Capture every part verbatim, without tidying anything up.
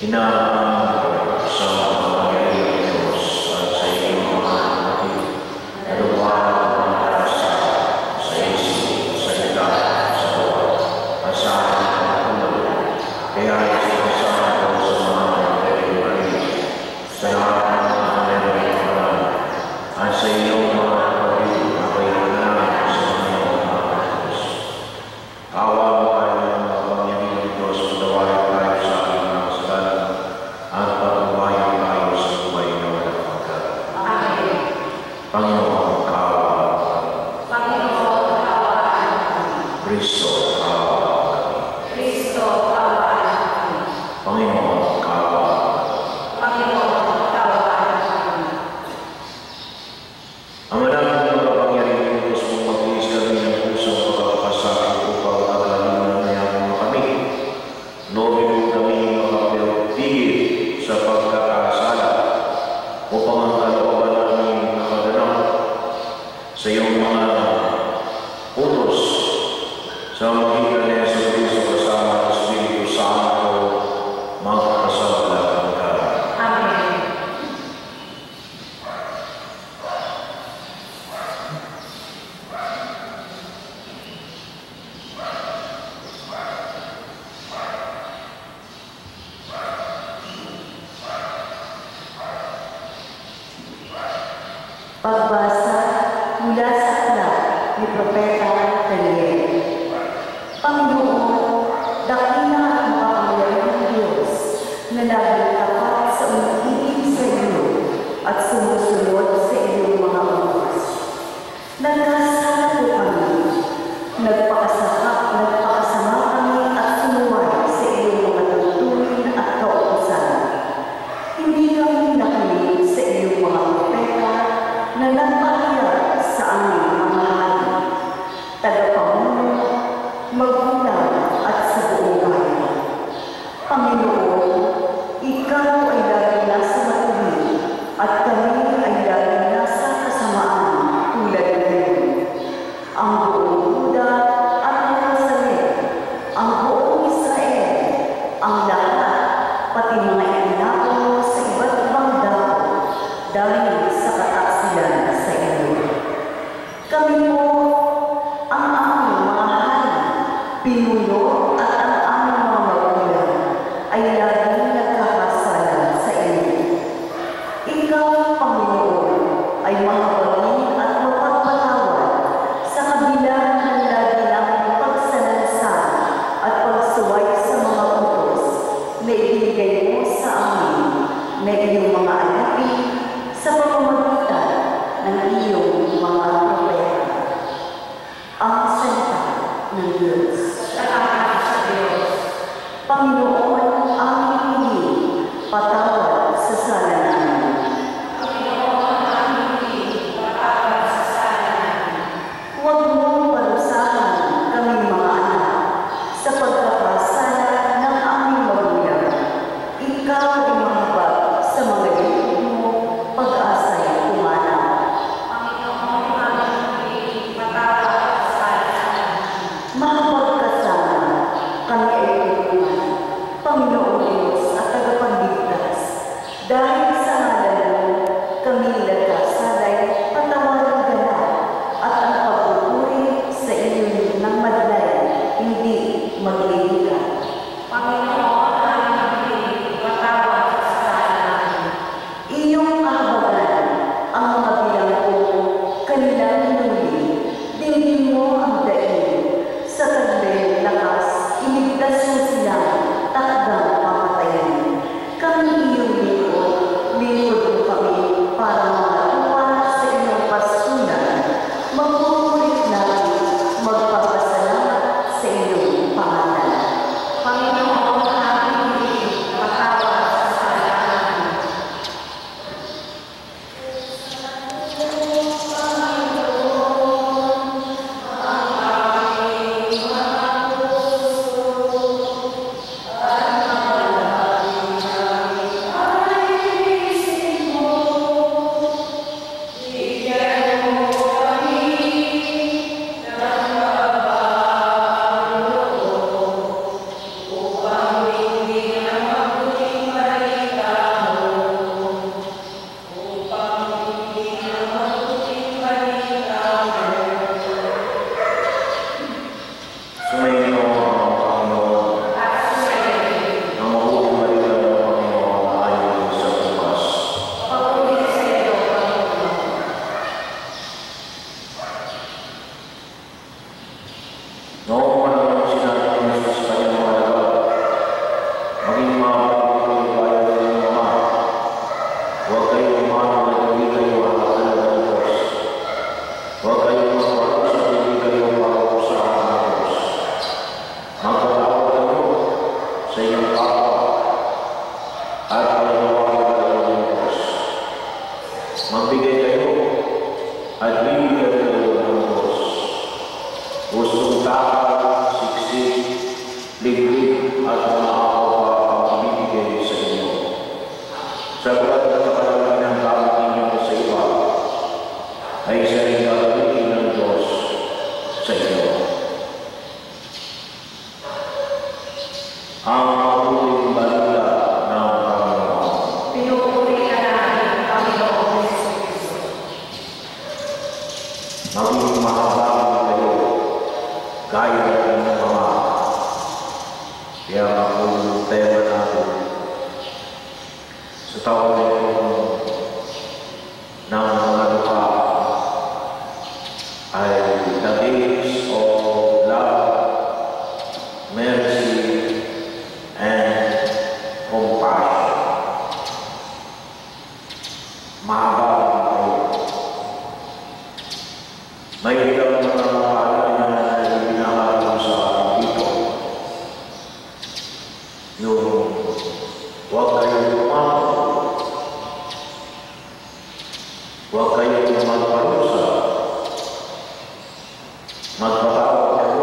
Pagbasa mula sa aklat ni Propeta Daniel. Panginoon, dakila ang makapangyarihan ng Diyos na nagtapat sa umiibig sa iyo at sumusunod sa iyong mga utos. Nagkasala po kami, nagpakasama, nagpakasama kami at sumuway sa iyong mga tuntunin at kautusan. Hindi kami nakinig sa iyong mga propeta na nagpahayag sa aming mga hari, tagapamuno, magulang at sa buong bayan. Panginoon, ikaw ay lagi nasa matuwid at kami ay lagi nasa kasamaan tulad ngayon. Ang buong Huda at Jerusalem, ang buong Israel, ang lahat, pati mga inako sa iba't ibang dako, dahil sa kataksilan sa iyo. Kami po, ang aming mga hari, pinuno at ang aming mga magulang ay laging nagkakasala sa iyo. Ikaw, Panginoon, ay mahabagin at mapagpatawad sa kabila ng lagi naming pagsanansa at pagsuway sa mga utos na ibigay mo sa amin na iyong mga alipin sa pamamagitan ng iyong mga propeta. Ang salita ng Diyos. Salamat sa Diyos. Panginoon, aming hiling, patawad sa sala namin. Panginoon, aming hiling, patawad sa sala namin. Huwag mong parusahan kaming mga anak sa pagkakasala ng aming magulang. Ikaw ay mahabag sa mga lingkod mo, pag-asa'y kumana. Panginoon, aming hiling, patawad sa sala namin. Mahabag ka sana, kami ay tulungan. sa iyo. Ang mabuting balita ng Panginoon. Pinupuri ka namin, Panginoong Jesucristo. Maging mahabagin kayo, gaya ng mga. Kaya ang tema natin sa taon na ito ng mga lupa ay the days of love, mercy, and compassion. Mahabagin kayo. May ilang mga paalala na ibinahagi sa akin dito. Yung huwag kayong lumapo, huwag kayong magparusa, magpapawag kayo.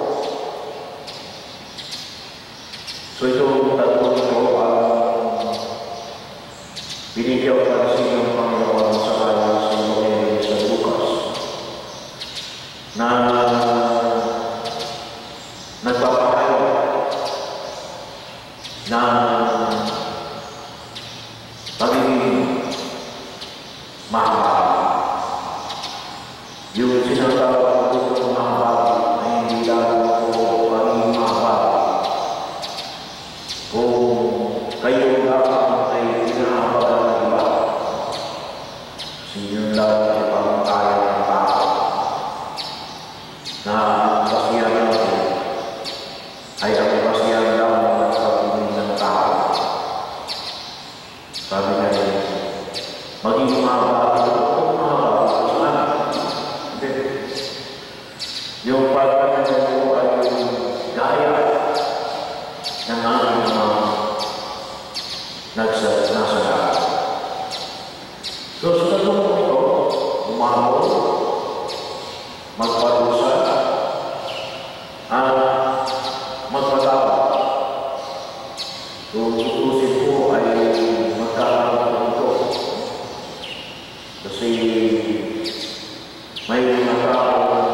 So itong tatlong ito ang binigyan pansin ng Panginoon sa kanya sa Evangelyo sa Lucas na nagpapahayag na pagiging mahal. Yung sinatawag ko ng mahal ay hindi lang po pagiging mahal. Kung kayo lang ay pinahabagan ng iba, kasi yun lang ay pangkaya ng tao na kasiyan natin ay ang kasiyan lang ng pagiging ng tao. Sabi nga yun, maging mahabagin o mahabagin sa amin. Hindi. Yung pagkakasya ko ay gaya ng aming mga nagsasalamat. So sa tatlong ito, umahol, magparusa, at magpatawag. So tutusin po ay magkakaroon ito. Kasi may mga taong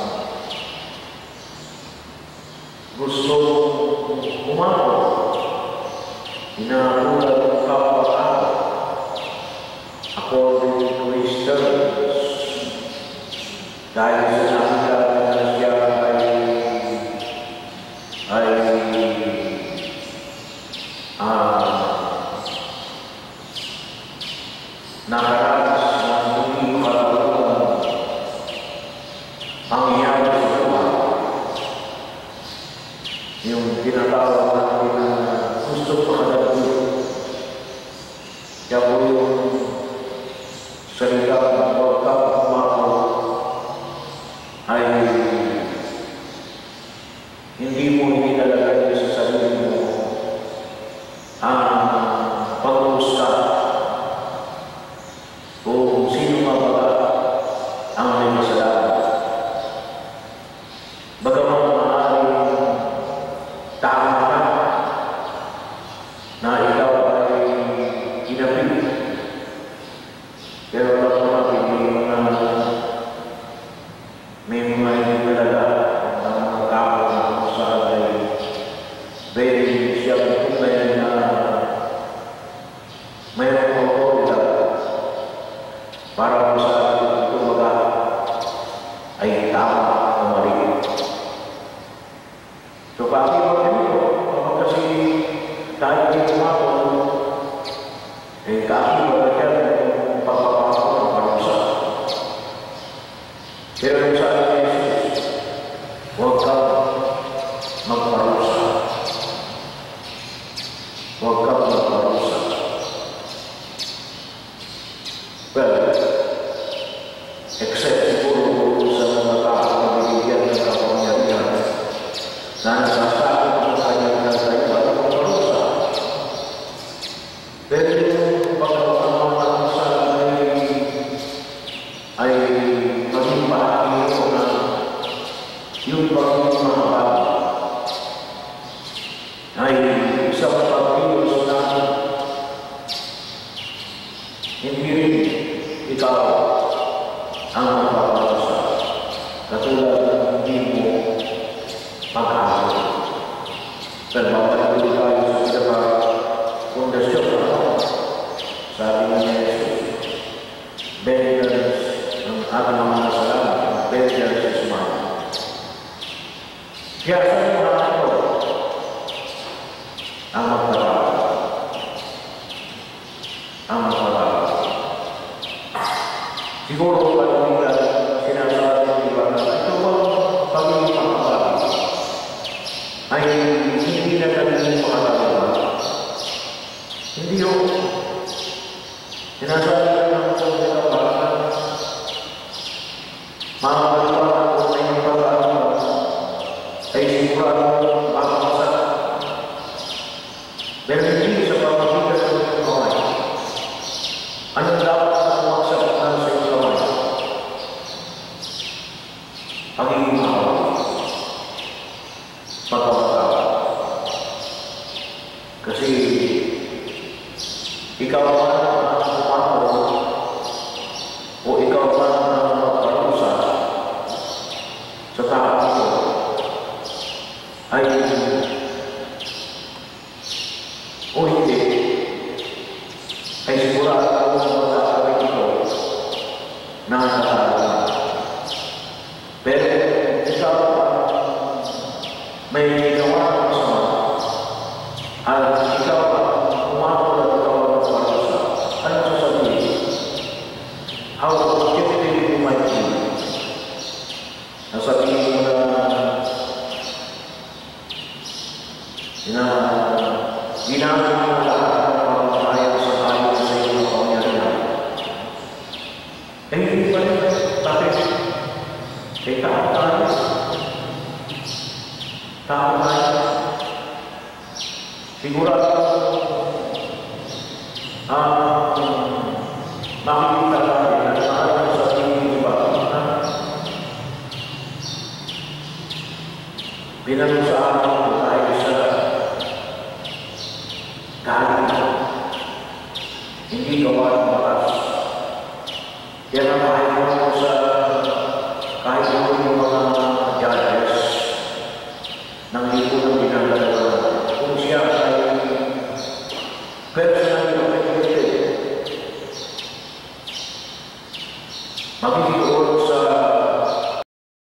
gusto umahol, inakulat ng kapwa-tao according to his terms. Dahil sa nakita na siya ay ay ah nakaranas ng hindi makatulungan ang iyang sa buhay. Yung tinatawag natin na gusto makadagdag. Kaya po yung salita ng pagkakumako ay hindi mo inilalagay sa sarili mo ang pag-uusap kung sino mabaga ang may masalamat. Bagaman maaaring tama ka na ikaw ay ginapit, pero naman may mga may mga hindi talaga ang mga tao na kung saan ay very siyang tunay na mayroong otoridad para kung saan ito mga ay tama na mali. So bakit mo ganito? Kasi tayo din kumapon, eh kasi wala dyan yung pagpapako ng parusa. Pero yung sabi ni Jesus, huwag kang magparusa. Huwag kang magparusa. Well, except siguro sa mga tao na binigyan ng kapangyarihan na nasasabi ng kanyang nagay at magparusa. Pero yung pagkakaparusa ay ay maging mahal ko na yung pagiging mahal ay isang pag-iwas na hindi rin ikaw ang magpaparusa. Katulad ng hindi Pero mapatuloy tayo sa pinaka-pundasyon na ako. Sabi niya ni Jesus, vengeance ang ating mga kasalanan, vengeance is mine. Kaya sa iyo na ito, ang magpapalala. Ang magpapalala. Siguro pag nila sinasabi ng iba na ito bang pagiging makapalala ay hindi na kami makapalala. Hindi yun. Sinasabi ka ng mga kapalala, mga kapalala kung may magpapalala ay sigurado makakasal. Pero hindi sa pamagitan ng iyong kamay. Anong dapat na umaksaktan sa iyong kamay? Pagiging makawal. Pagkakatawa. Kasi ikaw man ang umato o ikaw man ang magparusa sa tao ito ay o hindi ay sigurado ang magkakawin ito na nakakalaman. Pero ikaw may ginawa ng masama at ikaw ang umato at ikaw ang magparusa. Ano sasabihin? How objective you might be. Nasabihin mo na na ginamit mo lahat ng pamamahayan sa ayon sa iyong kapangyarihan. Eh, hindi pa rin. Bakit? Eh, tao tayo. Tao tayo. Sigurado ang makikita tayo na maayon sa tingin iba na binalusahan mo tayo sa galing. Hindi gawa ng batas. Kaya na kahit mo sa kahit mo yung mga judges ng lipo ng ginagalawan. Kung siya ay personally affected, magiging